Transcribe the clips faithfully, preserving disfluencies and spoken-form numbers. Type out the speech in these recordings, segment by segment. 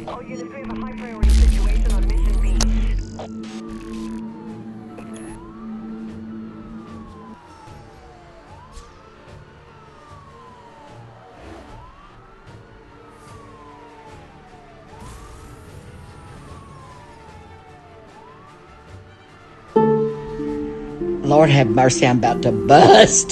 All units, we have a high priority situation on mission B. Lord have mercy, I'm about to bust.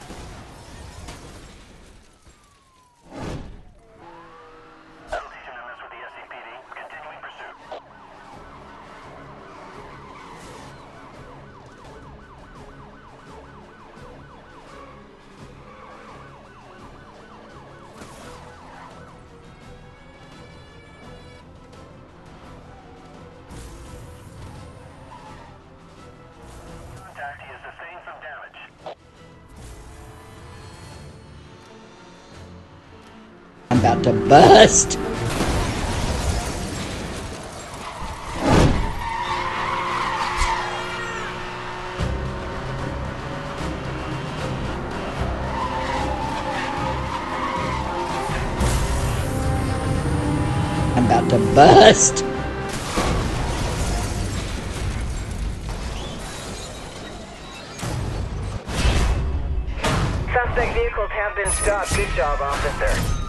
I'm about to bust. I'm about to bust. Suspect vehicles have been stopped. Good job, officer.